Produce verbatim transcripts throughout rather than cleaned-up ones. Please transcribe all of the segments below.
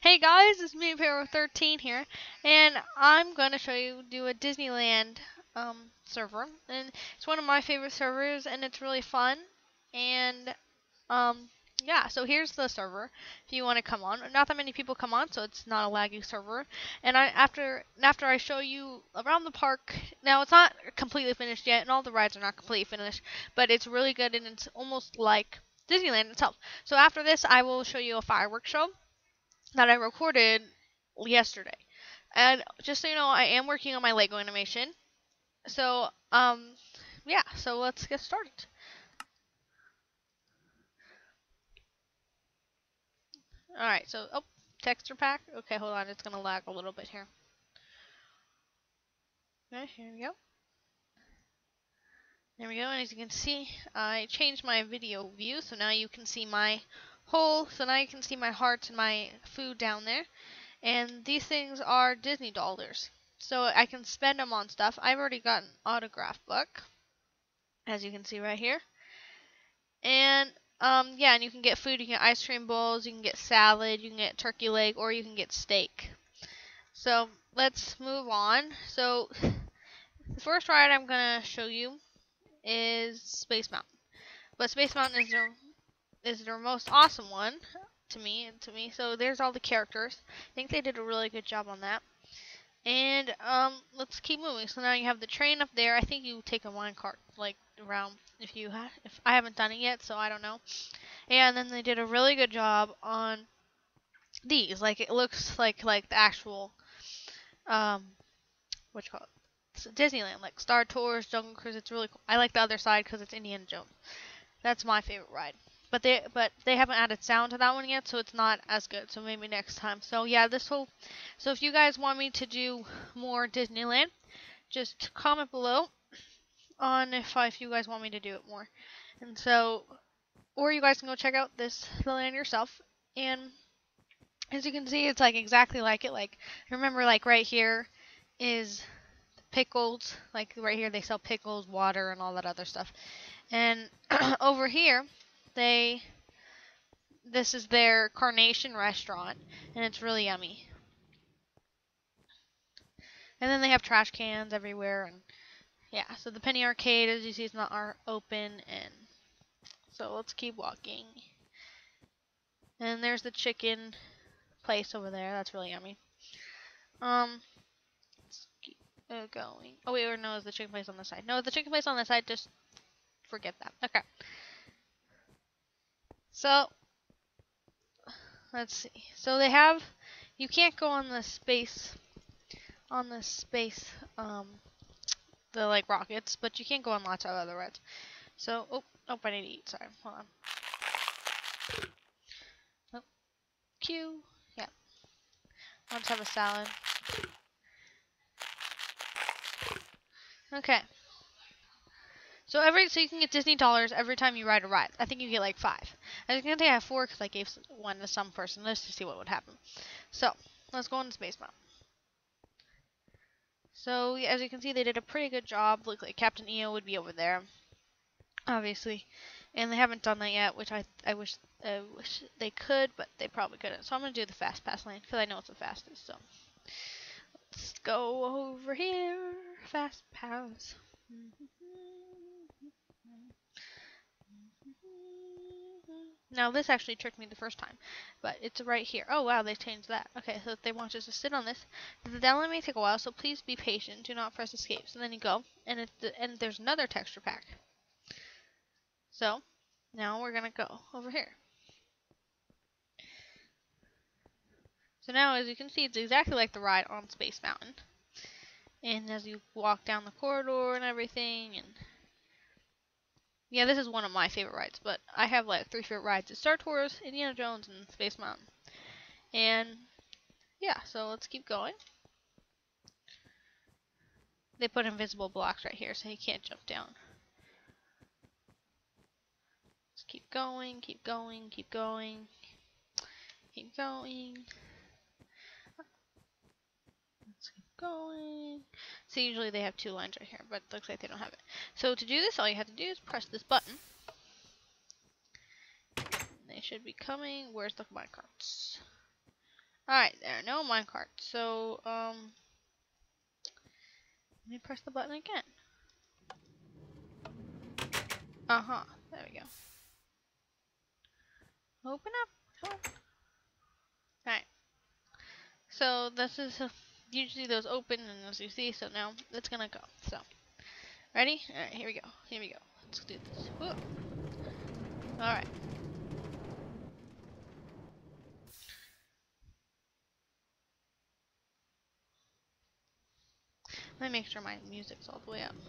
Hey guys, it's me, Pharaoh thirteen here, and I'm going to show you do a Disneyland um, server, and it's one of my favorite servers, and it's really fun, and um, yeah, so here's the server if you want to come on. Not that many people come on, so it's not a laggy server, and I after after I show you around the park, now it's not completely finished yet, and all the rides are not completely finished, but it's really good, and it's almost like Disneyland itself. So after this, I will show you a fireworks show that I recorded yesterday. And just so you know, I am working on my Lego animation. So, um, yeah, so let's get started. Alright, so, oh, texture pack. Okay, hold on, it's gonna lag a little bit here. Okay, here we go. There we go, and as you can see, I changed my video view, so now you can see my whole, so now you can see my hearts and my food down there. And these things are Disney dollars, so I can spend them on stuff. I've already got an autograph book, as you can see right here. And um, yeah, and you can get food. You can get ice cream bowls, you can get salad, you can get turkey leg, or you can get steak. So let's move on. So the first ride I'm gonna show you is Space Mountain, but Space Mountain is their is their most awesome one to me and to me. So there's all the characters. I think they did a really good job on that. And um, let's keep moving. So now you have the train up there. I think you take a minecart like around if you have. If I haven't done it yet, so I don't know. And then they did a really good job on these. Like it looks like like the actual um, what you call it? It's Disneyland, like Star Tours, Jungle Cruise. It's really cool. I like the other side because it's Indiana Jones. That's my favorite ride. But they but they haven't added sound to that one yet, so it's not as good. So maybe next time. So yeah, this whole so if you guys want me to do more Disneyland, just comment below on if I, if you guys want me to do it more. And so or you guys can go check out this the land yourself. And as you can see, it's like exactly like it. Like remember, like right here is pickles. Like right here they sell pickles, water, and all that other stuff. And over here they this is their Carnation restaurant, and it's really yummy. And then they have trash cans everywhere, and yeah, so the Penny Arcade, as you see, is not are open, and so let's keep walking. And there's the chicken place over there. That's really yummy. Um, let's keep uh, going. Oh wait, or no, is the chicken place on the side? No, the chicken place on the side. Just forget that. Okay. So let's see. So they have. You can't go on the space. On the space. Um. The like rockets, but you can't go on lots of other rides. So, oh, oh, I need to eat. Sorry, hold on. Oh, Q. Yeah. Let's have a salad. Okay. So every so you can get Disney dollars every time you ride a ride. I think you get like five. I was gonna say I have four because I gave one to some person. Let's just see what would happen. So let's go into Space Mountain. So yeah, as you can see, they did a pretty good job. Look like Captain E O would be over there, obviously, and they haven't done that yet, which I I wish I wish they could, but they probably couldn't. So I'm gonna do the fast pass lane because I know it's the fastest. So let's go over here, fast pass. Now this actually tricked me the first time, but it's right here. Oh wow, they changed that. Okay, so if they want us to sit on this, the download may take a while, so please be patient. Do not press escape. So then you go, and it and there's another texture pack. So now we're gonna go over here. So now, as you can see, it's exactly like the ride on Space Mountain. And as you walk down the corridor and everything, and yeah, this is one of my favorite rides, but I have like three favorite rides. It's Star Tours, Indiana Jones, and Space Mountain. And yeah, so let's keep going. They put invisible blocks right here, so you can't jump down. Let's keep going, keep going, keep going, keep going. Let's keep going. So usually they have two lines right here, but it looks like they don't have it. So to do this, all you have to do is press this button. They should be coming. Where's the minecarts? Alright, there, no minecart. So, um, let me press the button again. Uh-huh, there we go. Open up. Alright, so this is, uh, usually those open, and as you see, so now it's gonna go. So, ready? Alright, here we go, here we go. Let's do this. Whoa. Alright. Let me make sure my music's all the way up.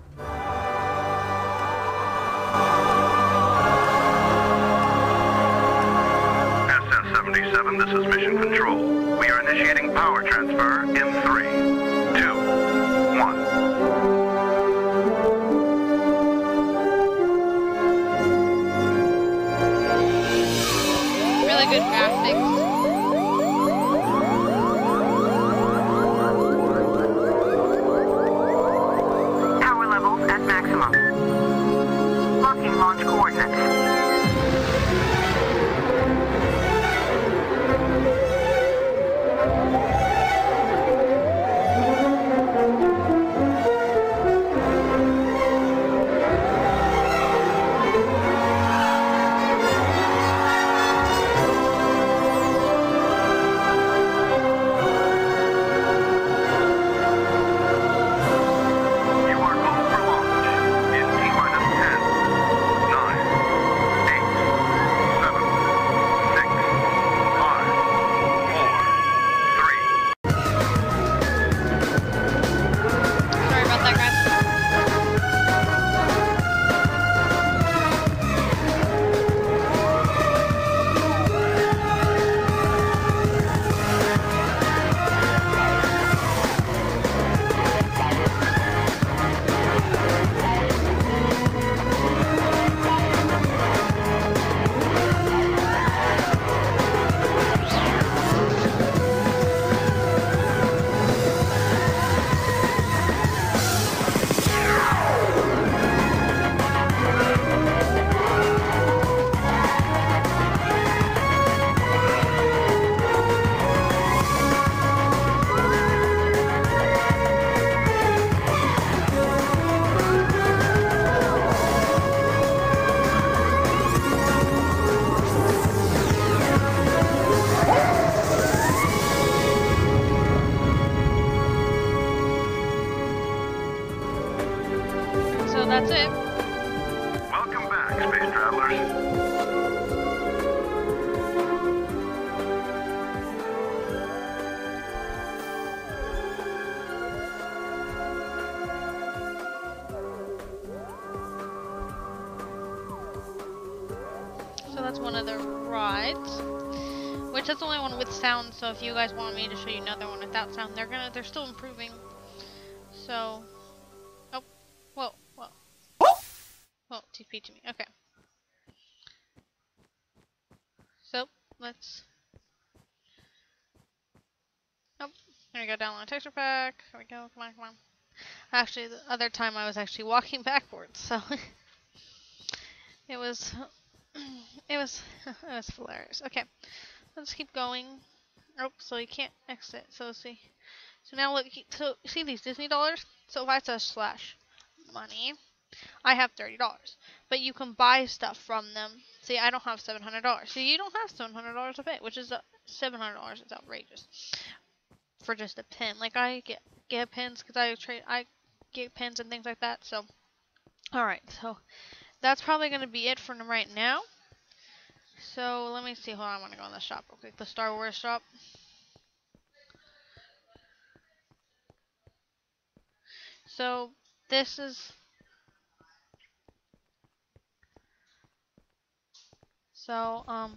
S S seventy-seven, this is Mission Control. We are initiating power transfer in three, two, one. Really good graphics. Launch coordinates. That's it. Welcome back, space travelers. So that's one of the rides, which that's the only one with sound. So if you guys want me to show you another one without sound, they're gonna they're still improving. So, oh, whoa, whoa. Well, T P to me. Okay. So, let's... Nope. Here we go, download texture pack. Here we go. Come on, come on. Actually, the other time I was actually walking backwards, so... it was... it was... it was hilarious. Okay. Let's keep going. Oh, so you can't exit. So, let's see. So now look... So, see these Disney dollars? So if I say slash money... I have thirty dollars, but you can buy stuff from them. See, I don't have seven hundred dollars. See, you don't have seven hundred dollars to pay, which is uh, seven hundred dollars is outrageous for just a pin. Like I get get pins because I trade, I get pins and things like that. So, all right, so that's probably gonna be it for right now. So let me see. Hold on, I want to go in the shop real quick. The Star Wars shop. So this is. So, um,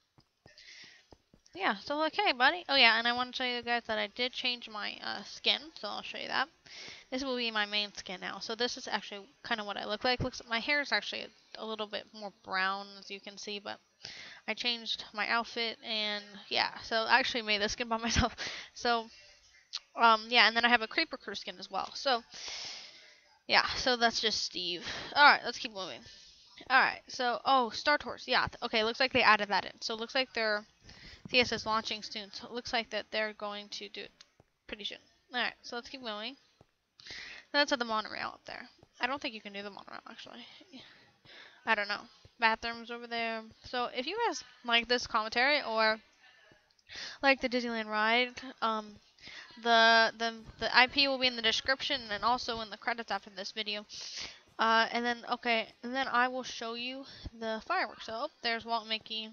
yeah, so okay, buddy. Oh, yeah, and I want to show you guys that I did change my uh, skin, so I'll show you that. This will be my main skin now. So this is actually kind of what I look like. Looks, my hair is actually a, a little bit more brown, as you can see, but I changed my outfit, and yeah, so I actually made this skin by myself. So, um, yeah, and then I have a Creeper Crew skin as well. So, yeah, so that's just Steve. Alright, let's keep moving. Alright, so, oh, Star Tours, yeah, okay, looks like they added that in. So it looks like they're T S is launching soon, so it looks like that they're going to do it pretty soon. Alright, so let's keep going. That's at the monorail up there. I don't think you can do the monorail, actually. I don't know. Bathrooms over there. So if you guys like this commentary or like the Disneyland ride, um, the the the I P will be in the description and also in the credits after this video. Uh, and then okay, and then I will show you the fireworks show. Oh, there's Walt and Mickey.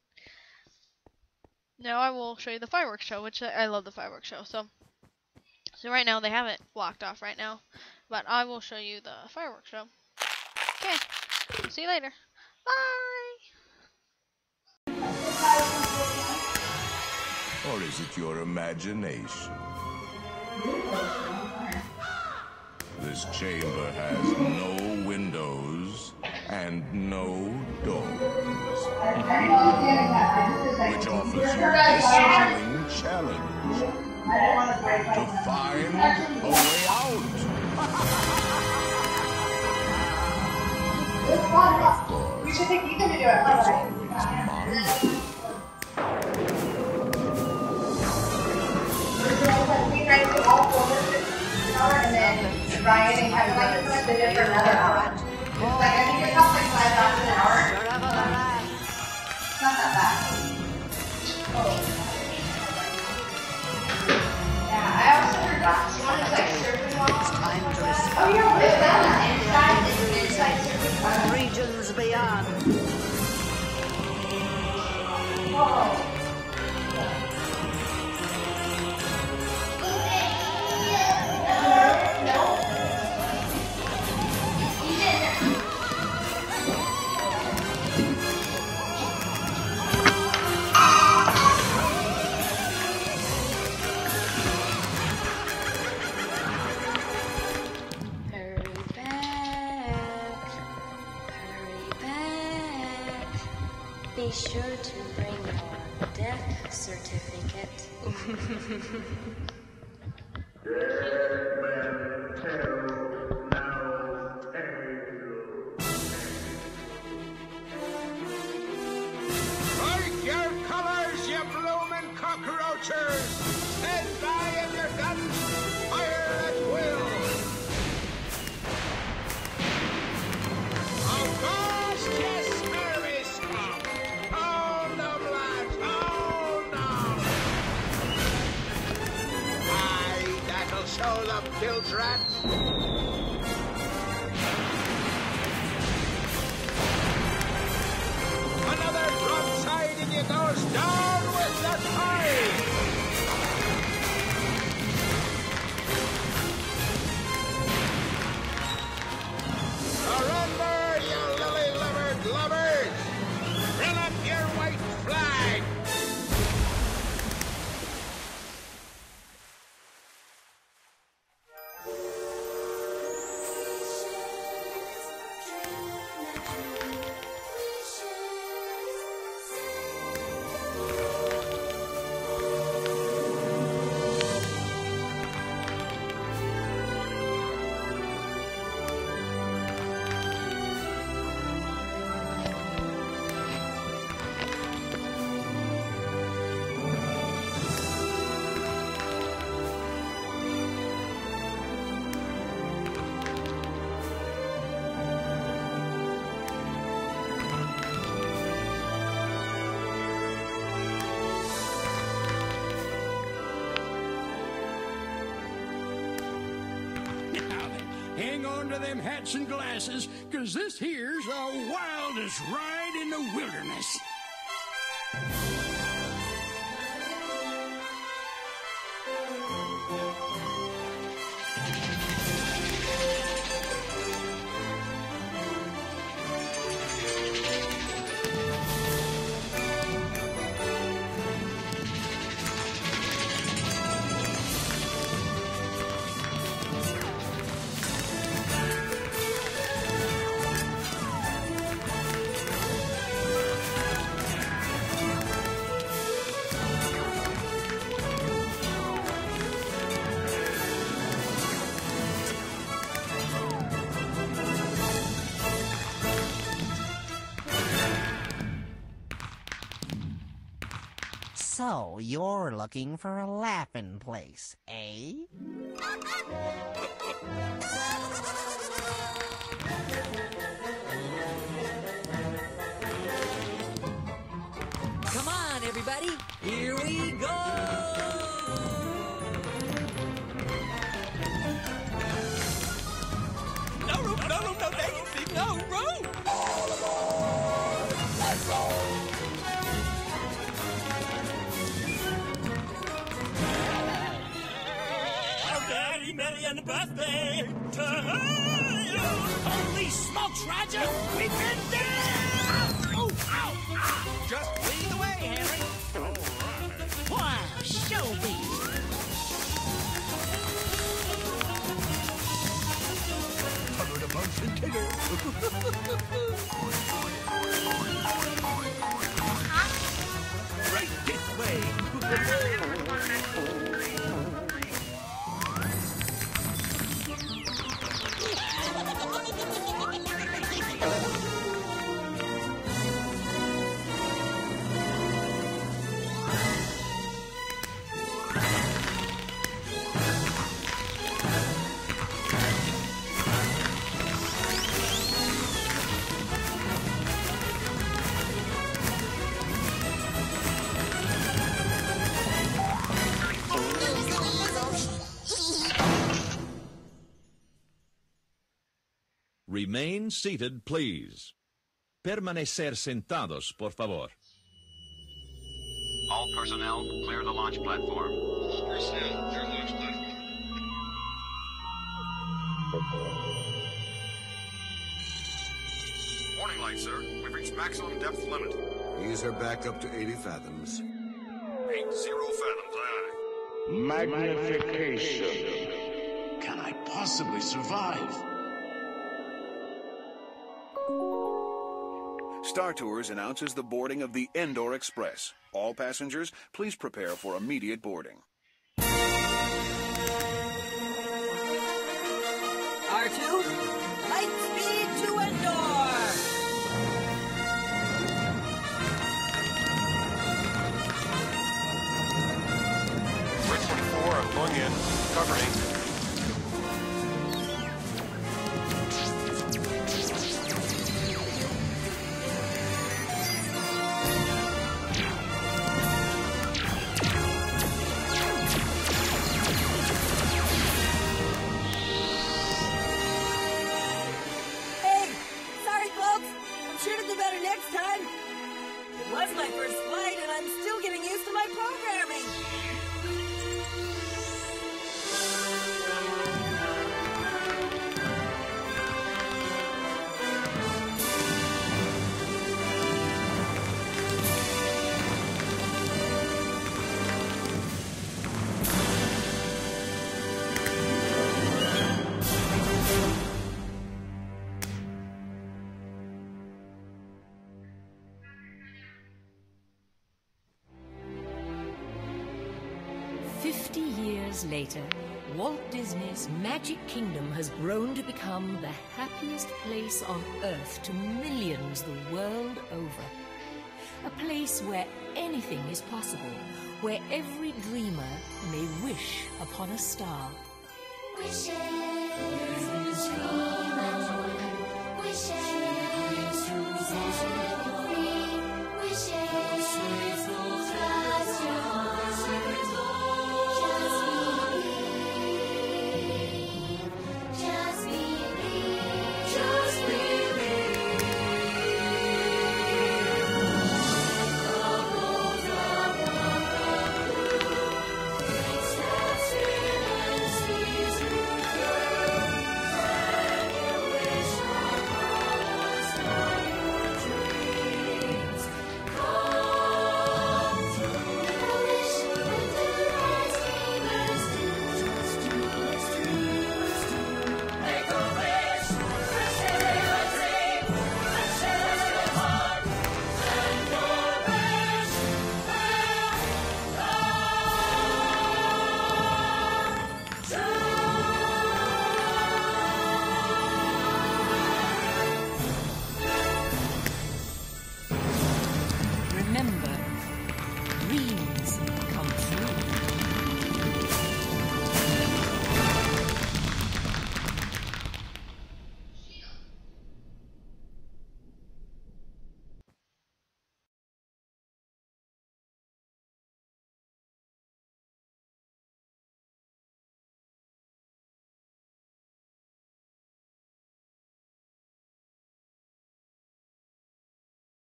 Now I will show you the fireworks show, which I, I love the fireworks show. So, so right now they have it blocked off right now, but I will show you the fireworks show. Okay, see you later. Bye. Or is it your imagination? This chamber has no windows and no doors, which offers you this chilling challenge to find a way out. Of course, You should think you can do it. there's always mine. We tried to all four and then Ryan and Kevin like it's like the different another hour. It's like I think it costs like five dollars an hour. It's not that bad. Oh. Yeah, I also forgot. Someone is like surfing walls. Oh, yeah, what is that? Inside is inside surfing walls. Regions beyond. Whoa. Be sure to bring your death certificate. Strike your colors, you bloomin' cockroaches! Stand by in your guns! Fire at will! Of course, yes, Mary Scott! Hold them, lads! Hold them! Aye, that'll show the filth rats! Another broadside and you goes down with the tide! Surrender, you lily-livered lovers! Bring up your white flag! Hang on to them hats and glasses, 'cause this here's the wildest ride in the wilderness. So, you're looking for a laughing place, eh? Come on, everybody. Here we go! No rope, no rope, no vacancy, no rope! All aboard! Let's roll! Oh, Daddy, Melly, and the birthday to you! Holy smokes, Roger! We've been there! Oh, ow, ow! Just lead the way, Henry. All right. Wow, show me. Covered a bunch and tigger. Right this way. Remain seated, please. Permanecer sentados, por favor. All personnel, clear the launch platform. All personnel, clear launch platform. Warning light, sir. We've reached maximum depth limit. Ease her back up to eighty fathoms. Eight zero fathoms, aye. Magnification. Can I possibly survive? Star Tours announces the boarding of the Endor Express. All passengers, please prepare for immediate boarding. R two, light speed to Endor! Bridge twenty-four, I'm going in. Covering. It was my first flight, and I'm still getting used to my programming. Fifty years later, Walt Disney's Magic Kingdom has grown to become the happiest place on Earth to millions the world over. A place where anything is possible, where every dreamer may wish upon a star. Wishes, dream